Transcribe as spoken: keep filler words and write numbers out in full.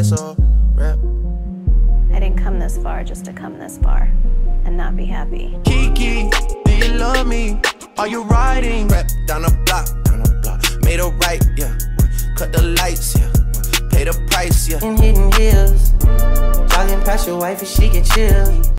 it's a rap. I didn't come this far just to come this far and not be happy. Kiki, do you love me? Are you riding? Rap down the block, down the block. Made a right, yeah. Cut the lights, yeah. Pay the price, yeah. In hidden hills, jogging past your wife and she get chill.